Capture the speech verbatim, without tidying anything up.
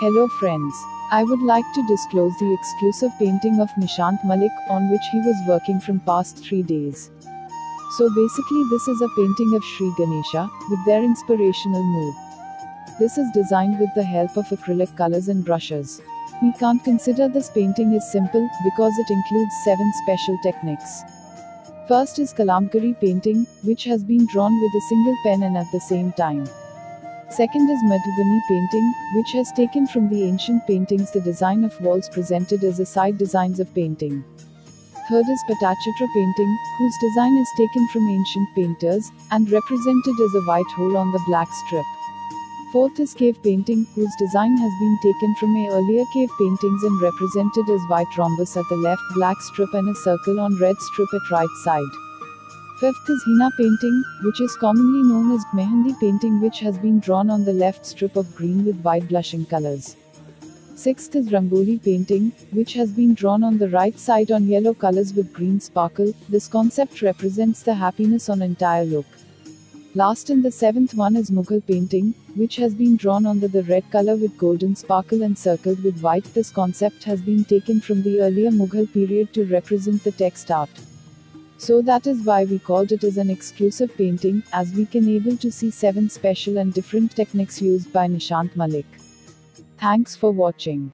Hello friends. I would like to disclose the exclusive painting of Nishant Malik on which he was working from past three days. So basically this is a painting of Sri Ganesha, with their inspirational mood. This is designed with the help of acrylic colors and brushes. We can't consider this painting as simple, because it includes seven special techniques. First is Kalamkari painting, which has been drawn with a single pen and at the same time. Second is Madhubani painting, which has taken from the ancient paintings the design of walls presented as the side designs of painting. Third is Patachitra painting, whose design is taken from ancient painters, and represented as a white hole on the black strip. Fourth is cave painting, whose design has been taken from a earlier cave paintings and represented as white rhombus at the left black strip and a circle on red strip at right side. Fifth is henna painting, which is commonly known as Mehndi painting, which has been drawn on the left strip of green with white blushing colors. Sixth is Rangoli painting, which has been drawn on the right side on yellow colors with green sparkle. This concept represents the happiness on entire look. Last and the seventh one is Mughal painting, which has been drawn on the, the red color with golden sparkle and circled with white. This concept has been taken from the earlier Mughal period to represent the text art. So that is why we called it as an exclusive painting, as we can able to see seven special and different techniques used by Nishant Malik. Thanks for watching.